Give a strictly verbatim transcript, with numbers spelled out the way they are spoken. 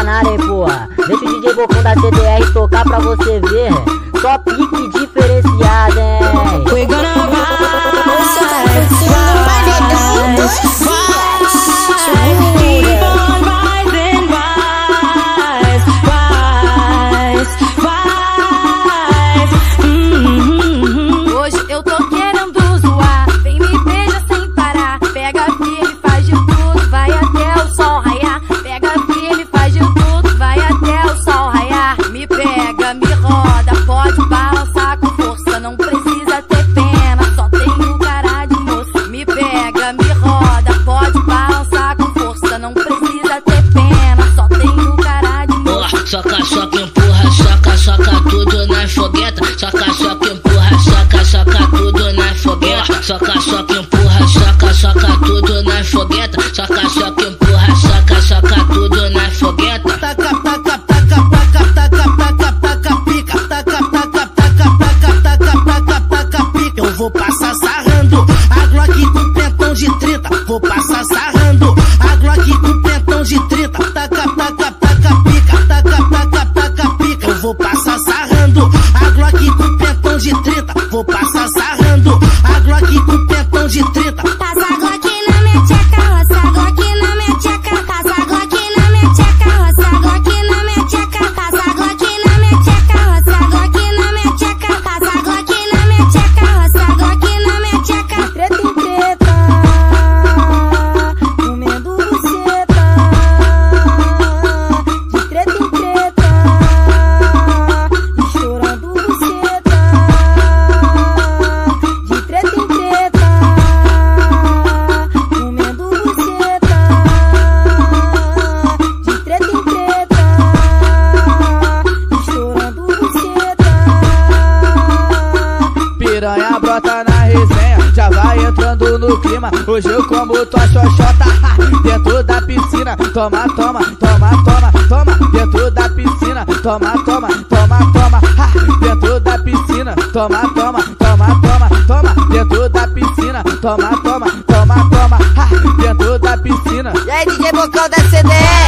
na área, hein, porra. Deixa o D J Bocão da C D R tocar pra você ver. Só pique diferenciado, hein. We gonna soca, soca, empurra, soca, soca tudo na fogueta. Soca, soca, empurra, soca, soca tudo na fogueta. Soca, soca, empurra, soca, soca tudo na fogueta. Soca, soca, empurra, soca, soca tudo na fogueta. Taca, taca, taca, taca, taca, taca, taca, pica. Taca, taca, taca, taca, taca, taca, taca, pica. Eu vou passar sarrando a Glock com pentão de trinta. Vou passar sarrando a Glock com pentão de trinta. Taca, taca, taca, pica. Taca, taca, taca, pica. Eu vou passar sarrando a Glock com pentão de trinta. Vou passar sarrando a Glock com pentão de trinta. Passa a Glock na minha tcheca, roça a Glock na minha tcheca. Passa a Glock na minha tcheca, roça a Glock na minha tcheca. Passa a Glock na minha tcheca, roça a Glock na minha tcheca. Passa a Glock na minha tcheca, roça a Glock na minha tcheca. De treta em treta, comendo buceta. De treta em treta, chorando buceta. De treta em treta, comendo buceta. De treta em treta, chorando buceta. Piranha brota na resenha, já vai entrando no clima. Hoje eu como tua xoxota, ha, dentro da piscina. Toma, toma, toma, toma, toma, dentro da piscina. Toma, toma, toma, toma, ha, dentro da piscina. Toma, toma, toma, toma, toma, dentro da piscina. Toma, toma, toma, toma, ha, dentro da piscina. E aí, D J Bocão da C D R?